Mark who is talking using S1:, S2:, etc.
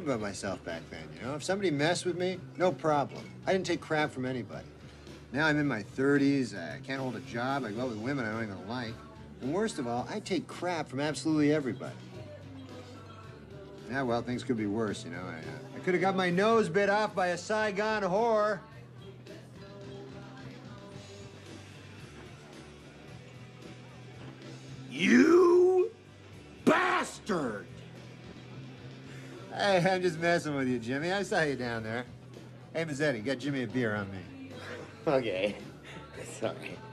S1: about myself back then, you know? If somebody messed with me, no problem. I didn't take crap from anybody. Now I'm in my 30s, I can't hold a job, I go out with women I don't even like. And worst of all, I take crap from absolutely everybody. Yeah, well, things could be worse, you know? I could have got my nose bit off by a Saigon whore.
S2: You bastard!
S1: Hey, I'm just messing with you, Jimmy. I saw you down there. Hey, Mazzetti, get Jimmy a beer on me.
S2: Okay. Sorry.